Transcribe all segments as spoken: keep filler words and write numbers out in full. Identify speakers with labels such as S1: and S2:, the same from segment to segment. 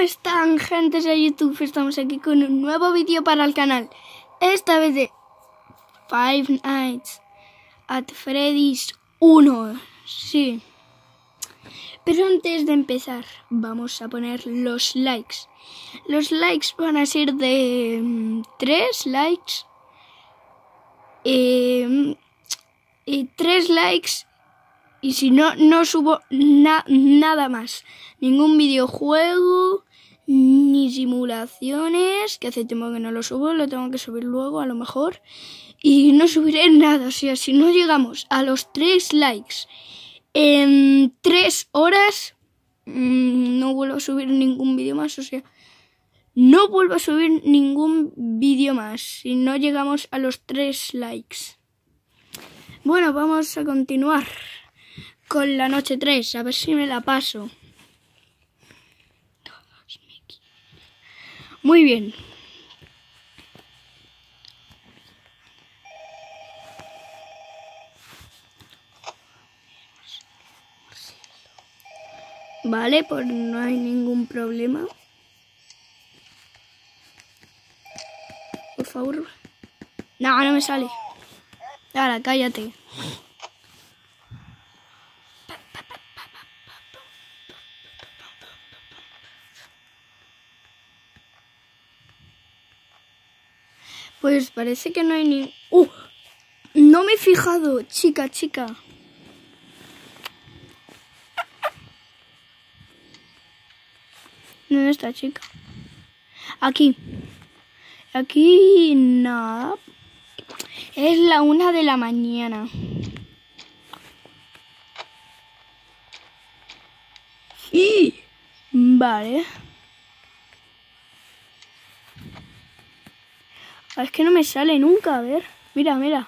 S1: están, gentes de YouTube? Estamos aquí con un nuevo vídeo para el canal. Esta vez de Five Nights at Freddy's uno. Sí. Pero antes de empezar, vamos a poner los likes. Los likes van a ser de um, tres likes. Eh, y tres likes. Y si no, no subo na nada más. Ningún videojuego, ni simulaciones, que hace tiempo que no lo subo, lo tengo que subir luego a lo mejor. Y no subiré nada, o sea, si no llegamos a los tres likes en tres horas, mmm, no vuelvo a subir ningún vídeo más, o sea, no vuelvo a subir ningún vídeo más si no llegamos a los tres likes. Bueno, vamos a continuar con la noche tres, a ver si me la paso. Muy bien. Vale, pues no hay ningún problema. Por favor. No, no me sale. Ahora, cállate. Pues parece que no hay ni... ¡Uh! No me he fijado, chica, chica. ¿Dónde está, chica? Aquí. Aquí nada. Es la una de la mañana. Y vale. Es que no me sale nunca, a ver. Mira, mira.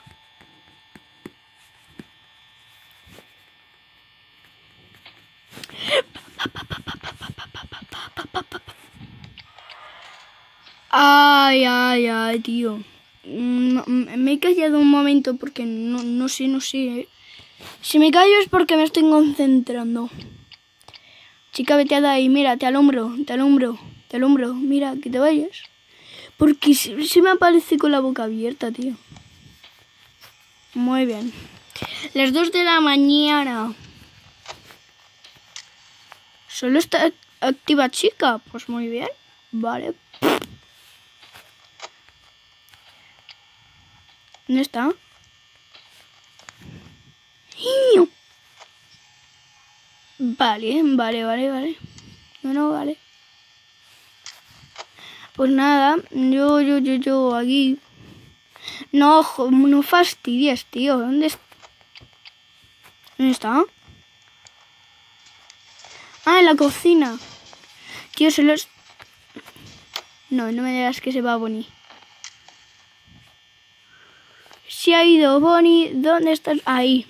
S1: Ay, ay, ay, tío. No, me he callado un momento porque no, no sé, no sé. Si me callo es porque me estoy concentrando. Chica, vete de ahí, mira, te alumbro, te alumbro, te alumbro. Mira, que te vayas. Porque se, se me aparece con la boca abierta, tío. Muy bien. Las dos de la mañana. ¿Solo está activa, chica? Pues muy bien. Vale. ¿Dónde está? Vale, vale, vale, vale. No, no, vale. Pues nada, yo, yo, yo, yo, aquí. No, no fastidies, tío. ¿Dónde está? ¿Dónde está? Ah, en la cocina. Tío, se los... No, no me digas que se va Bonnie. Se ha ido Bonnie. ¿Dónde estás? Ahí.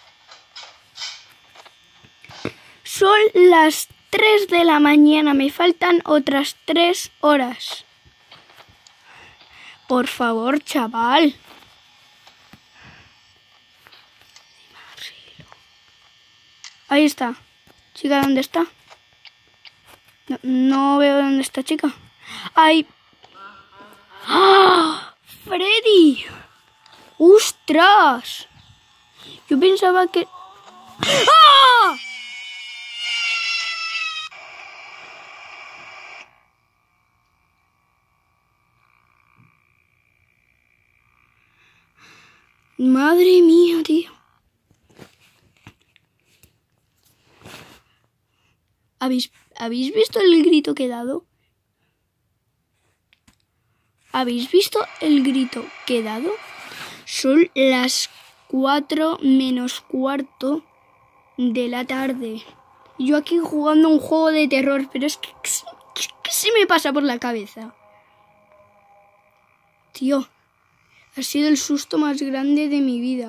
S1: Son las tres de la mañana. Me faltan otras tres horas. Por favor, chaval. Ahí está. Chica, ¿dónde está? No, no veo dónde está, chica. ¡Ay! ¡Ah! ¡Freddy! ¡Ostras! Yo pensaba que... ¡Ah! Madre mía, tío. ¿Habéis, ¿Habéis visto el grito que he dado? ¿Habéis visto el grito que he dado? Son las cuatro menos cuarto de la tarde. Yo aquí jugando un juego de terror, pero es que... ¿Qué se me pasa por la cabeza? Tío, ha sido el susto más grande de mi vida.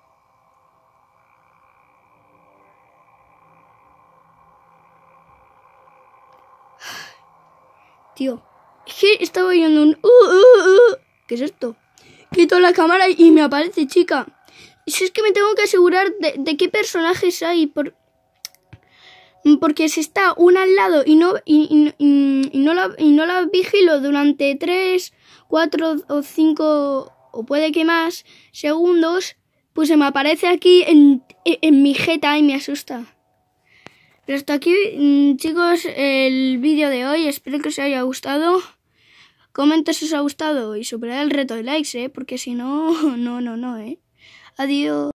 S1: Tío, es que estaba oyendo un... Uh, uh, uh. ¿Qué es esto? Quito la cámara y me aparece, chica. Y si es que me tengo que asegurar de, de qué personajes hay. Por... Porque si está una al lado y no, y, y, no la, y no la vigilo durante tres, cuatro o cinco o puede que más segundos, pues se me aparece aquí en, en mi jeta y me asusta. Pero hasta aquí, chicos, el vídeo de hoy. Espero que os haya gustado. Comenta si os ha gustado y superad el reto de likes, ¿eh? Porque si no, no, no, no, ¿eh? Adiós.